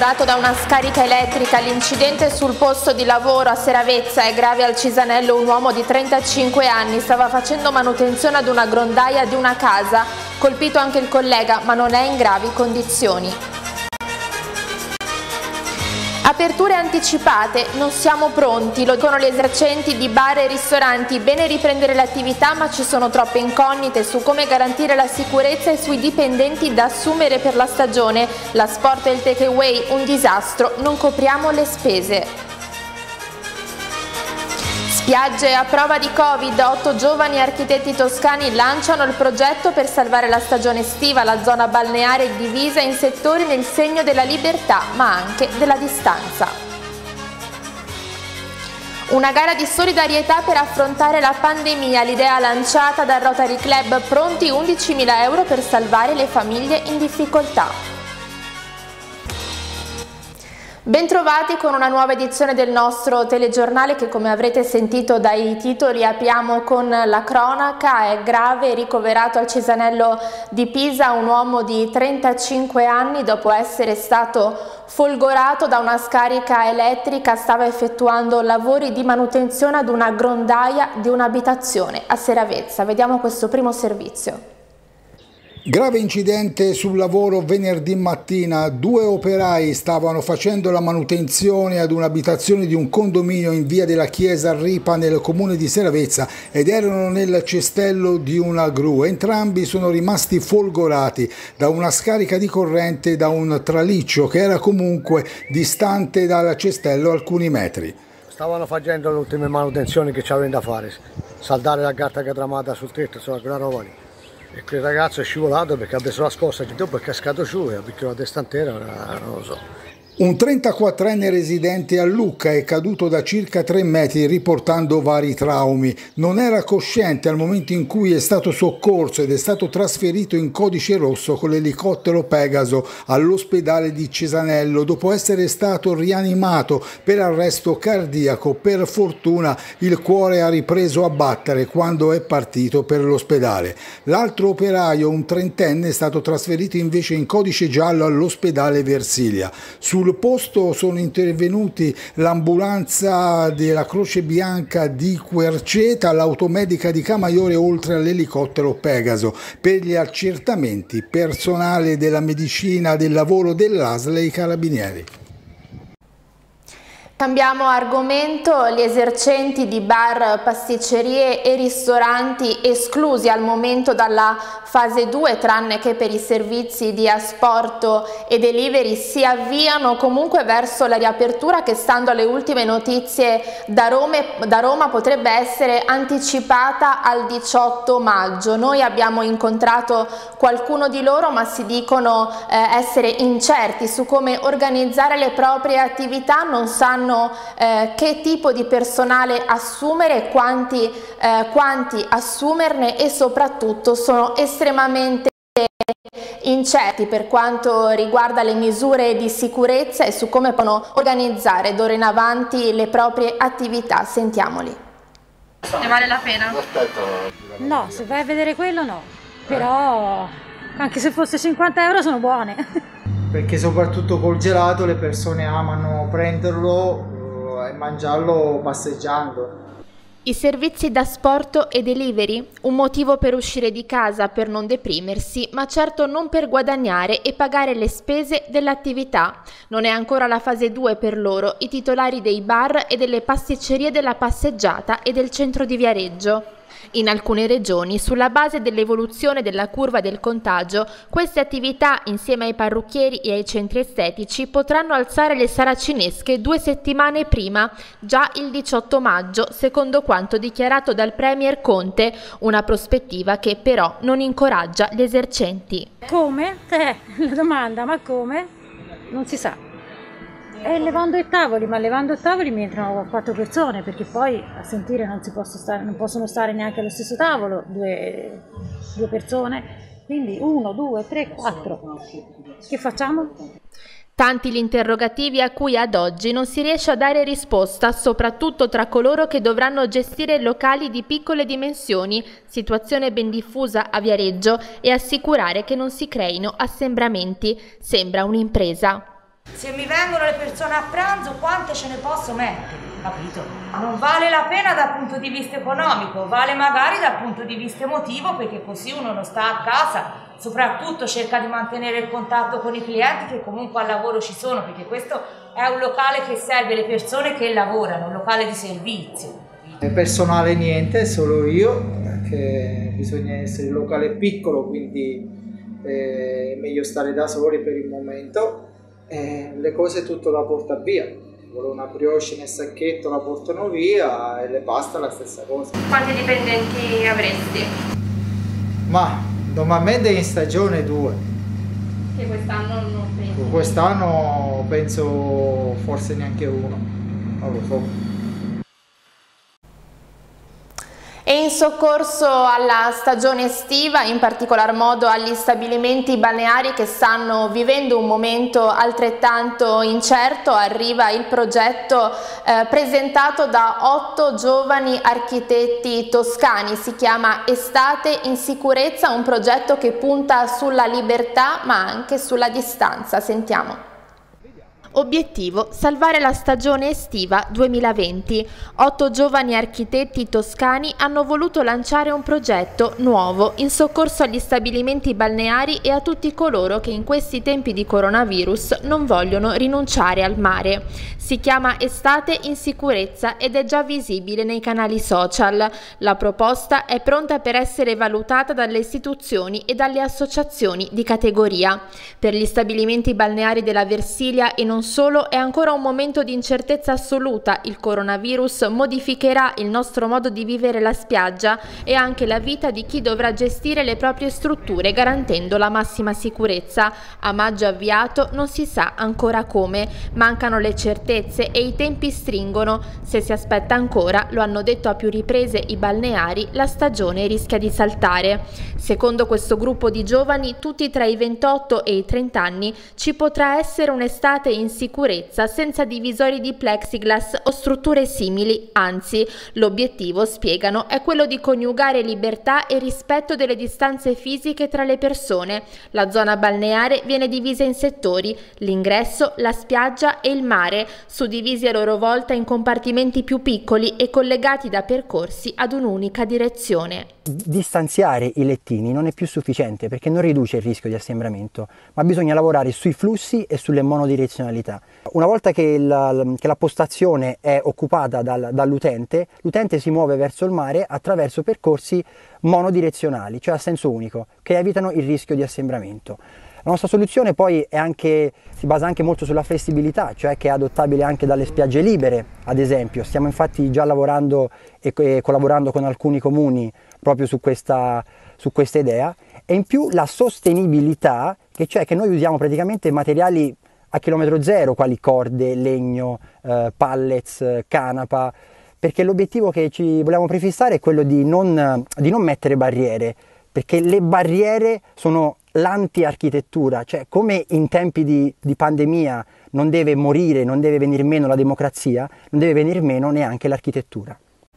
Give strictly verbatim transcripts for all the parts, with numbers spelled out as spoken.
folgorato da una scarica elettrica. L'incidente sul posto di lavoro a Seravezza. È grave al Cisanello un uomo di trentacinque anni, stava facendo manutenzione ad una grondaia di una casa. Colpito anche il collega, ma non è in gravi condizioni. Aperture anticipate, non siamo pronti, lo dicono gli esercenti di bar e ristoranti. Bene riprendere l'attività, ma ci sono troppe incognite su come garantire la sicurezza e sui dipendenti da assumere per la stagione. La sport e il takeaway, un disastro, non copriamo le spese. Spiagge a prova di Covid, otto giovani architetti toscani lanciano il progetto per salvare la stagione estiva. La zona balneare è divisa in settori nel segno della libertà, ma anche della distanza. Una gara di solidarietà per affrontare la pandemia, l'idea lanciata dal Rotary Club, pronti undicimila euro per salvare le famiglie in difficoltà. Bentrovati con una nuova edizione del nostro telegiornale che, come avrete sentito dai titoli, apriamo con la cronaca. È grave, ricoverato al Cisanello di Pisa un uomo di trentacinque anni dopo essere stato folgorato da una scarica elettrica. Stava effettuando lavori di manutenzione ad una grondaia di un'abitazione a Seravezza. Vediamo questo primo servizio. Grave incidente sul lavoro venerdì mattina. Due operai stavano facendo la manutenzione ad un'abitazione di un condominio in via della Chiesa a Ripa nel comune di Seravezza ed erano nel cestello di una gru. Entrambi sono rimasti folgorati da una scarica di corrente da un traliccio che era comunque distante dal cestello alcuni metri. Stavano facendo le ultime manutenzioni che c'avevano da fare, saldare la gatta che è tramata sul tetto, insomma quella roba lì. E quel ragazzo è scivolato perché ha preso la scossa, dopo è cascato giù e ha picchiato la testa intera, non lo so. Un trentaquattrenne residente a Lucca è caduto da circa tre metri riportando vari traumi. Non era cosciente al momento in cui è stato soccorso ed è stato trasferito in codice rosso con l'elicottero Pegaso all'ospedale di Cisanello dopo essere stato rianimato per arresto cardiaco. Per fortuna il cuore ha ripreso a battere quando è partito per l'ospedale. L'altro operaio, un trentenne, è stato trasferito invece in codice giallo all'ospedale Versilia. Sul Sul posto sono intervenuti l'ambulanza della Croce Bianca di Querceta, l'automedica di Camaiore oltre all'elicottero Pegaso. Per gli accertamenti personale della medicina del lavoro dell'A S L e i carabinieri. Cambiamo argomento. Gli esercenti di bar, pasticcerie e ristoranti esclusi al momento dalla fase due, tranne che per i servizi di asporto e delivery, si avviano comunque verso la riapertura che, stando alle ultime notizie da Roma, da Roma potrebbe essere anticipata al diciotto maggio. Noi abbiamo incontrato qualcuno di loro, ma si dicono eh, essere incerti su come organizzare le proprie attività, non sanno Eh, che tipo di personale assumere, quanti, eh, quanti assumerne e soprattutto sono estremamente incerti per quanto riguarda le misure di sicurezza e su come possono organizzare d'ora in avanti le proprie attività. Sentiamoli. Ne vale la pena? No, se vai a vedere quello no, però anche se fosse cinquanta euro sono buone. Perché soprattutto col gelato le persone amano prenderlo e mangiarlo passeggiando. I servizi da asporto e delivery? Un motivo per uscire di casa, per non deprimersi, ma certo non per guadagnare e pagare le spese dell'attività. Non è ancora la fase due per loro, i titolari dei bar e delle pasticcerie della Passeggiata e del centro di Viareggio. In alcune regioni, sulla base dell'evoluzione della curva del contagio, queste attività, insieme ai parrucchieri e ai centri estetici, potranno alzare le saracinesche due settimane prima, già il diciotto maggio, secondo quanto dichiarato dal Premier Conte, una prospettiva che però non incoraggia gli esercenti. Come? Eh, la domanda, ma come? Non si sa. E levando i tavoli, ma levando i tavoli mi entrano quattro persone, perché poi a sentire non, si posso stare, non possono stare neanche allo stesso tavolo due, due persone, quindi uno, due, tre, quattro. Che facciamo? Tanti gli interrogativi a cui ad oggi non si riesce a dare risposta, soprattutto tra coloro che dovranno gestire locali di piccole dimensioni, situazione ben diffusa a Viareggio, e assicurare che non si creino assembramenti. Sembra un'impresa. Se mi vengono le persone a pranzo, quante ce ne posso mettere? Capito? Non vale la pena dal punto di vista economico, vale magari dal punto di vista emotivo, perché così uno non sta a casa, soprattutto cerca di mantenere il contatto con i clienti che comunque al lavoro ci sono, perché questo è un locale che serve le persone che lavorano, un locale di servizio. Personale niente, solo io, perché bisogna essere il locale piccolo, quindi è meglio stare da soli per il momento. Eh, le cose tutto la porta via, vuole una brioche nel sacchetto la portano via e le pasta la stessa cosa. Quanti dipendenti avresti? Ma normalmente in stagione due. Che quest'anno non penso. Quest'anno penso forse neanche uno, non lo so. E in soccorso alla stagione estiva, in particolar modo agli stabilimenti balneari che stanno vivendo un momento altrettanto incerto, arriva il progetto eh, presentato da otto giovani architetti toscani. Si chiama Estate in sicurezza, un progetto che punta sulla libertà ma anche sulla distanza. Sentiamo. Obiettivo: salvare la stagione estiva duemilaventi. Otto giovani architetti toscani hanno voluto lanciare un progetto nuovo in soccorso agli stabilimenti balneari e a tutti coloro che in questi tempi di coronavirus non vogliono rinunciare al mare. Si chiama Estate in sicurezza ed è già visibile nei canali social. La proposta è pronta per essere valutata dalle istituzioni e dalle associazioni di categoria. Per gli stabilimenti balneari della Versilia e non solo è ancora un momento di incertezza assoluta. Il coronavirus modificherà il nostro modo di vivere la spiaggia e anche la vita di chi dovrà gestire le proprie strutture garantendo la massima sicurezza. A maggio avviato non si sa ancora come, mancano le certezze e i tempi stringono. Se si aspetta ancora, lo hanno detto a più riprese i balneari, la stagione rischia di saltare. Secondo questo gruppo di giovani, tutti tra i ventotto e i trenta anni, ci potrà essere un'estate in sicurezza senza divisori di plexiglass o strutture simili, anzi, l'obiettivo, spiegano, è quello di coniugare libertà e rispetto delle distanze fisiche tra le persone. La zona balneare viene divisa in settori: l'ingresso, la spiaggia e il mare, suddivisi a loro volta in compartimenti più piccoli e collegati da percorsi ad un'unica direzione. Distanziare i lettini non è più sufficiente perché non riduce il rischio di assembramento, ma bisogna lavorare sui flussi e sulle monodirezionalità. Una volta che la, che la postazione è occupata dal, dall'utente, l'utente si muove verso il mare attraverso percorsi monodirezionali, cioè a senso unico, che evitano il rischio di assembramento. La nostra soluzione poi è anche, si basa anche molto sulla flessibilità, cioè che è adottabile anche dalle spiagge libere, ad esempio. Stiamo infatti già lavorando e, e collaborando con alcuni comuni proprio su questa, su questa idea, e in più la sostenibilità, che cioè che noi usiamo praticamente materiali a chilometro zero, quali corde, legno, eh, pallets, canapa, perché l'obiettivo che ci vogliamo prefissare è quello di non, di non mettere barriere, perché le barriere sono l'anti-architettura, cioè come in tempi di, di pandemia non deve morire, non deve venir meno la democrazia, non deve venir meno neanche l'architettura.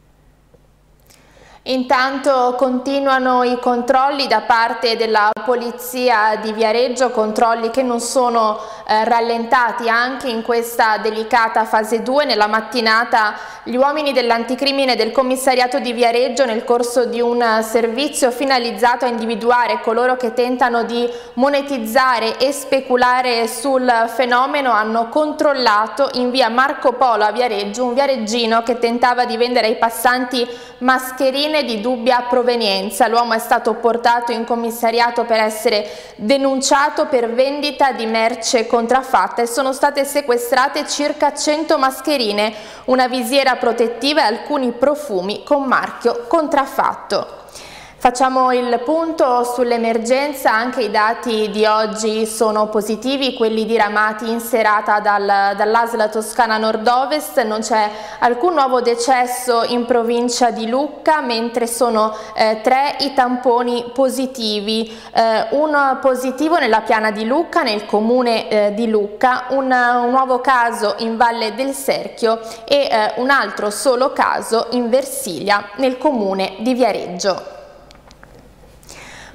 Intanto continuano i controlli da parte della Polizia di Viareggio, controlli che non sono eh, rallentati anche in questa delicata fase due. Nella mattinata gli uomini dell'anticrimine del commissariato di Viareggio, nel corso di un servizio finalizzato a individuare coloro che tentano di monetizzare e speculare sul fenomeno, hanno controllato in via Marco Polo a Viareggio un viareggino che tentava di vendere ai passanti mascherine di dubbia provenienza. L'uomo è stato portato in commissariato per essere denunciato per vendita di merce contraffatta e sono state sequestrate circa cento mascherine, una visiera protettiva e alcuni profumi con marchio contraffatto. Facciamo il punto sull'emergenza. Anche i dati di oggi sono positivi, quelli diramati in serata dal, dall'A S L Toscana Nord-Ovest. Non c'è alcun nuovo decesso in provincia di Lucca, mentre sono eh, tre i tamponi positivi, eh, un positivo nella piana di Lucca, nel comune eh, di Lucca, un, un nuovo caso in Valle del Serchio e eh, un altro solo caso in Versilia, nel comune di Viareggio.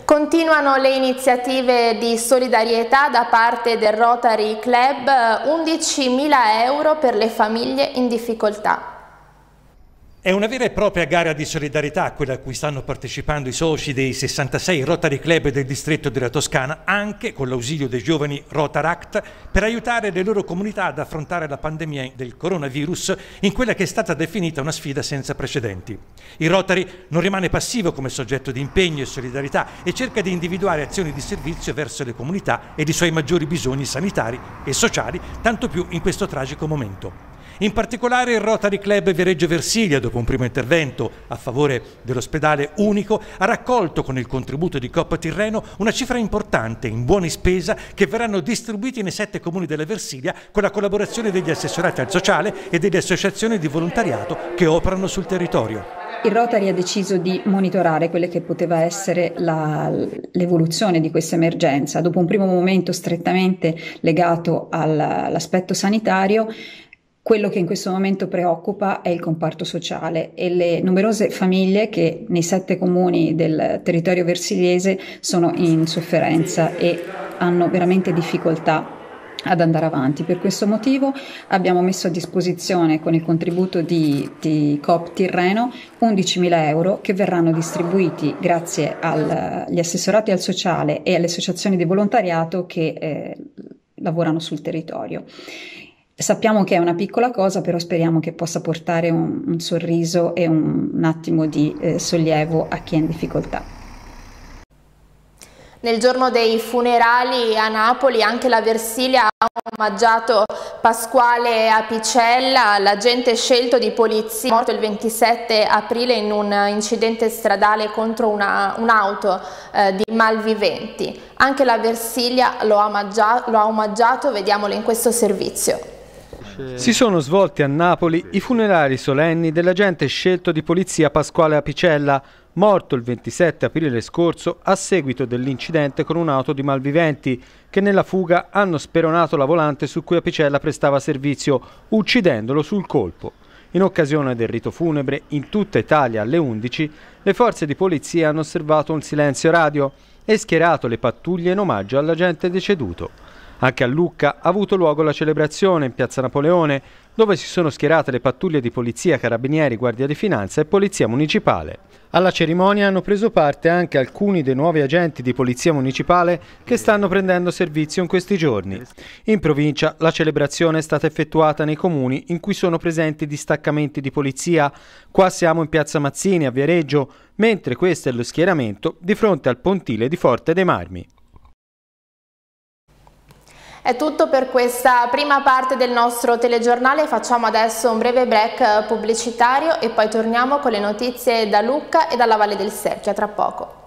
Continuano le iniziative di solidarietà da parte del Rotary Club, undicimila euro per le famiglie in difficoltà. È una vera e propria gara di solidarietà quella a cui stanno partecipando i soci dei sessantasei Rotary Club del distretto della Toscana, anche con l'ausilio dei giovani Rotaract, per aiutare le loro comunità ad affrontare la pandemia del coronavirus in quella che è stata definita una sfida senza precedenti. Il Rotary non rimane passivo come soggetto di impegno e solidarietà e cerca di individuare azioni di servizio verso le comunità ed i suoi maggiori bisogni sanitari e sociali, tanto più in questo tragico momento. In particolare il Rotary Club Viareggio Versilia, dopo un primo intervento a favore dell'ospedale unico, ha raccolto con il contributo di Coop Tirreno una cifra importante in buoni spesa che verranno distribuiti nei sette comuni della Versilia con la collaborazione degli assessorati al sociale e delle associazioni di volontariato che operano sul territorio. Il Rotary ha deciso di monitorare quelle che poteva essere la, l'evoluzione di questa emergenza. Dopo un primo momento strettamente legato al, all'aspetto sanitario, quello che in questo momento preoccupa è il comparto sociale e le numerose famiglie che nei sette comuni del territorio versiliese sono in sofferenza e hanno veramente difficoltà ad andare avanti. Per questo motivo abbiamo messo a disposizione con il contributo di, di Coop Tirreno undicimila euro che verranno distribuiti grazie al, agli assessorati al sociale e alle associazioni di volontariato che eh, lavorano sul territorio. Sappiamo che è una piccola cosa, però speriamo che possa portare un, un sorriso e un, un attimo di eh, sollievo a chi è in difficoltà. Nel giorno dei funerali a Napoli anche la Versilia ha omaggiato Pasquale Apicella, l'agente scelto di polizia morto il ventisette aprile in un incidente stradale contro una, un'auto eh, di malviventi. Anche la Versilia lo ha, omaggiato, lo ha omaggiato, vediamolo in questo servizio. Si sono svolti a Napoli i funerali solenni dell'agente scelto di polizia Pasquale Apicella, morto il ventisette aprile scorso a seguito dell'incidente con un'auto di malviventi che nella fuga hanno speronato la volante su cui Apicella prestava servizio, uccidendolo sul colpo. In occasione del rito funebre, in tutta Italia alle undici, le forze di polizia hanno osservato un silenzio radio e schierato le pattuglie in omaggio all'agente deceduto. Anche a Lucca ha avuto luogo la celebrazione in Piazza Napoleone, dove si sono schierate le pattuglie di polizia, carabinieri, guardia di finanza e polizia municipale. Alla cerimonia hanno preso parte anche alcuni dei nuovi agenti di polizia municipale che stanno prendendo servizio in questi giorni. In provincia la celebrazione è stata effettuata nei comuni in cui sono presenti distaccamenti di polizia. Qua siamo in Piazza Mazzini a Viareggio, mentre questo è lo schieramento di fronte al pontile di Forte dei Marmi. È tutto per questa prima parte del nostro telegiornale, facciamo adesso un breve break pubblicitario e poi torniamo con le notizie da Lucca e dalla Valle del Serchio, a tra poco.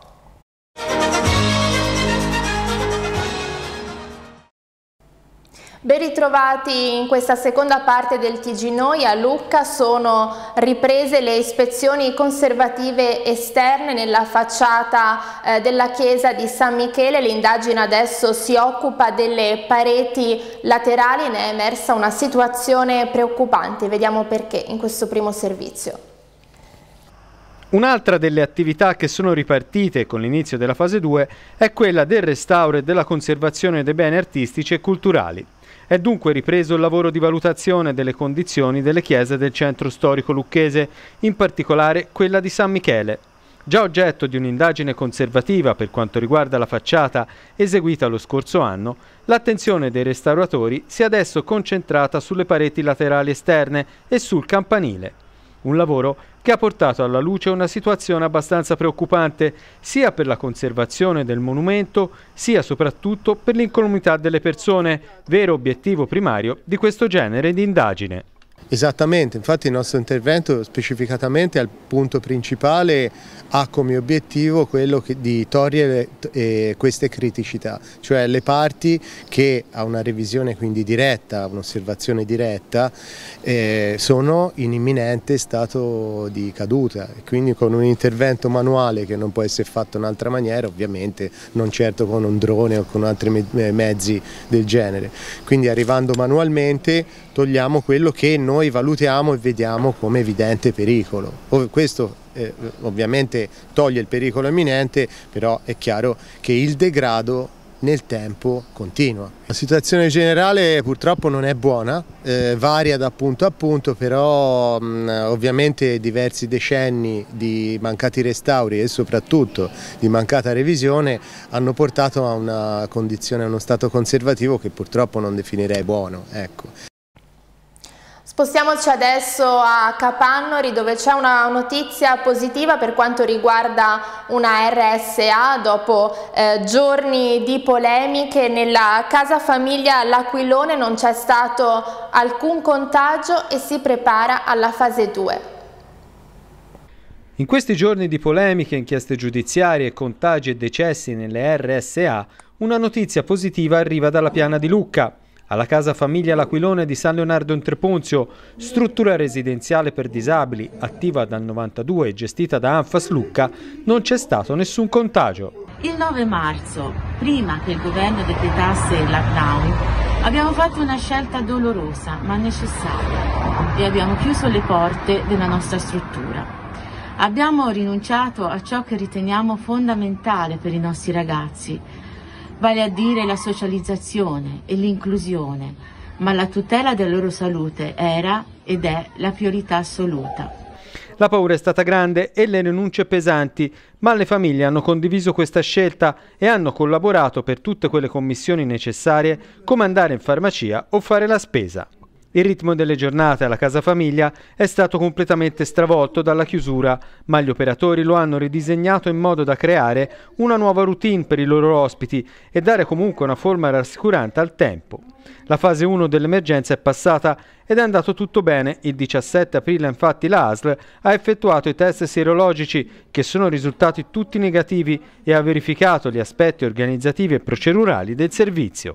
Ben ritrovati in questa seconda parte del T G Noi. A Lucca sono riprese le ispezioni conservative esterne nella facciata eh, della chiesa di San Michele. L'indagine adesso si occupa delle pareti laterali, ne è emersa una situazione preoccupante. Vediamo perché in questo primo servizio. Un'altra delle attività che sono ripartite con l'inizio della fase due è quella del restauro e della conservazione dei beni artistici e culturali. È dunque ripreso il lavoro di valutazione delle condizioni delle chiese del centro storico lucchese, in particolare quella di San Michele. Già oggetto di un'indagine conservativa per quanto riguarda la facciata eseguita lo scorso anno, l'attenzione dei restauratori si è adesso concentrata sulle pareti laterali esterne e sul campanile. Un lavoro che ha portato alla luce una situazione abbastanza preoccupante sia per la conservazione del monumento sia soprattutto per l'incolumità delle persone, vero obiettivo primario di questo genere di indagine. Esattamente, infatti il nostro intervento specificatamente al punto principale ha come obiettivo quello che, di togliere eh, queste criticità, cioè le parti che a una revisione quindi diretta, un'osservazione diretta, eh, sono in imminente stato di caduta e quindi con un intervento manuale che non può essere fatto in un'altra maniera, ovviamente non certo con un drone o con altri me mezzi del genere, quindi arrivando manualmente togliamo quello che noi valutiamo e vediamo come evidente pericolo. Questo eh, ovviamente toglie il pericolo imminente, però è chiaro che il degrado nel tempo continua. La situazione generale purtroppo non è buona, eh, varia da punto a punto, però mh, ovviamente diversi decenni di mancati restauri e soprattutto di mancata revisione hanno portato a una condizione, a uno stato conservativo che purtroppo non definirei buono. Ecco. Spostiamoci adesso a Capannori, dove c'è una notizia positiva per quanto riguarda una R S A. Dopo eh, giorni di polemiche, nella casa famiglia L'Aquilone non c'è stato alcun contagio e si prepara alla fase due. In questi giorni di polemiche, inchieste giudiziarie, contagi e decessi nelle R S A, una notizia positiva arriva dalla Piana di Lucca. Alla casa famiglia L'Aquilone di San Leonardo in Treponzio, struttura residenziale per disabili attiva dal novantadue e gestita da Anfas Lucca, non c'è stato nessun contagio. Il nove marzo, prima che il governo decretasse il lockdown, abbiamo fatto una scelta dolorosa ma necessaria e abbiamo chiuso le porte della nostra struttura. Abbiamo rinunciato a ciò che riteniamo fondamentale per i nostri ragazzi, vale a dire la socializzazione e l'inclusione, ma la tutela della loro salute era ed è la priorità assoluta. La paura è stata grande e le rinunce pesanti, ma le famiglie hanno condiviso questa scelta e hanno collaborato per tutte quelle commissioni necessarie, come andare in farmacia o fare la spesa. Il ritmo delle giornate alla casa famiglia è stato completamente stravolto dalla chiusura, ma gli operatori lo hanno ridisegnato in modo da creare una nuova routine per i loro ospiti e dare comunque una forma rassicurante al tempo. La fase uno dell'emergenza è passata ed è andato tutto bene. Il diciassette aprile infatti la A S L ha effettuato i test sierologici che sono risultati tutti negativi e ha verificato gli aspetti organizzativi e procedurali del servizio.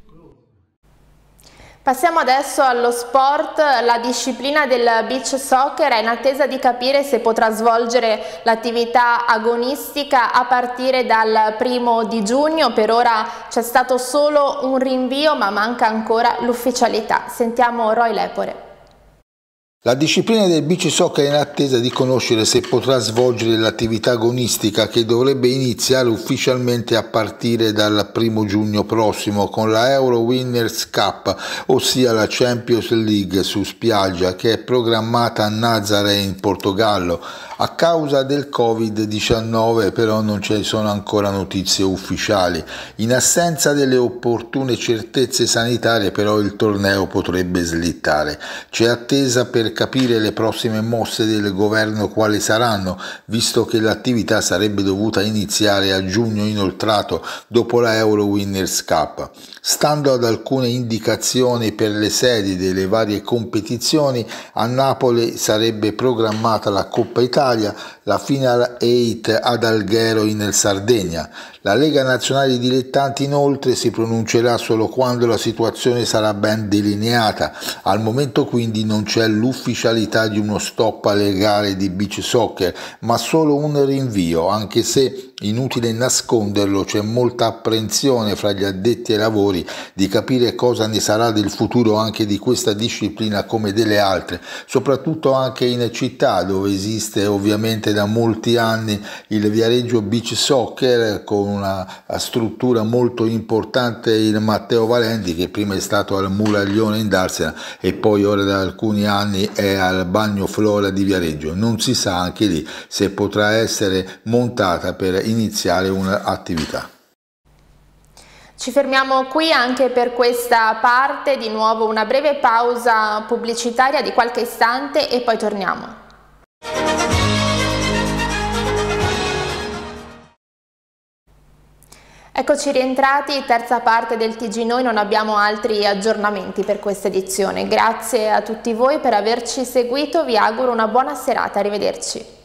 Passiamo adesso allo sport. La disciplina del beach soccer è in attesa di capire se potrà svolgere l'attività agonistica a partire dal primo di giugno. Per ora c'è stato solo un rinvio, ma manca ancora l'ufficialità. Sentiamo Roy Lepore. La disciplina del beach soccer è in attesa di conoscere se potrà svolgere l'attività agonistica che dovrebbe iniziare ufficialmente a partire dal primo giugno prossimo con la Euro Winners Cup, ossia la Champions League su spiaggia, che è programmata a Nazaré in Portogallo. A causa del Covid diciannove però non ci sono ancora notizie ufficiali. In assenza delle opportune certezze sanitarie però il torneo potrebbe slittare. C'è attesa per capire le prossime mosse del governo quali saranno, visto che l'attività sarebbe dovuta iniziare a giugno inoltrato dopo la Euro Winners Cup. Stando ad alcune indicazioni per le sedi delle varie competizioni, a Napoli sarebbe programmata la Coppa Italia, la Final otto ad Alghero in Sardegna. La Lega Nazionale Dilettanti inoltre si pronuncerà solo quando la situazione sarà ben delineata. Al momento quindi non c'è l'ufficialità di uno stop alle gare di beach soccer, ma solo un rinvio, anche se, inutile nasconderlo, c'è molta apprensione fra gli addetti ai lavori di capire cosa ne sarà del futuro anche di questa disciplina come delle altre, soprattutto anche in città dove esiste ovviamente da molti anni il Viareggio Beach Soccer con una struttura molto importante, il Matteo Valenti, che prima è stato al Muraglione in Darsena e poi ora da alcuni anni è al Bagno Flora di Viareggio. Non si sa anche lì se potrà essere montata per iniziare un'attività. Ci fermiamo qui anche per questa parte, di nuovo una breve pausa pubblicitaria di qualche istante e poi torniamo. Eccoci rientrati, terza parte del T G Noi, non abbiamo altri aggiornamenti per questa edizione. Grazie a tutti voi per averci seguito, vi auguro una buona serata, arrivederci.